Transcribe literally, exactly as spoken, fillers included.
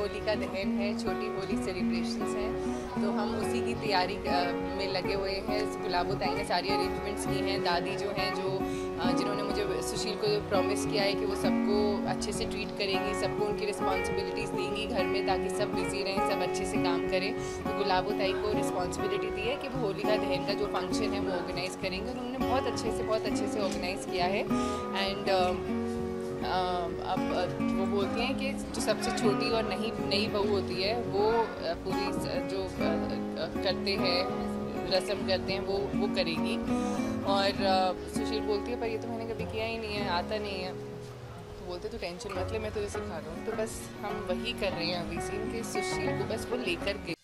होलिका दहन है, छोटी होली सेलिब्रेशंस हैं, तो हम उसी की तैयारी में लगे हुए हैं। गुलाबो ताई ने सारी अरेंजमेंट्स की हैं। दादी जो हैं, जो जिन्होंने मुझे सुशील को प्रॉमिस किया है कि वो सबको अच्छे से ट्रीट करेंगी, सबको उनकी रिस्पॉन्सिबिलिटीज़ देंगी घर में, ताकि सब बिजी रहें, सब अच्छे से काम करें। तो गुलाबो ताई को रिस्पॉन्सिबिलिटी दी है कि वो होलिका दहन का जो फंक्शन है वो ऑर्गेनाइज़ करेंगे, और उन्होंने बहुत अच्छे से बहुत अच्छे से ऑर्गेनाइज़ किया है। एंड अब वो बोलती हैं कि जो सबसे छोटी और नई नई बहू होती है वो पूरी जो करते हैं, रस्म करते हैं, वो वो करेगी। और सुशील बोलती है पर ये तो मैंने कभी किया ही नहीं है, आता नहीं है। तो बोलते तो टेंशन मत ले, मैं तुझे सिखा दूँ। तो बस हम वही कर रहे हैं अभी सीन कि सुशील को बस वो लेकर के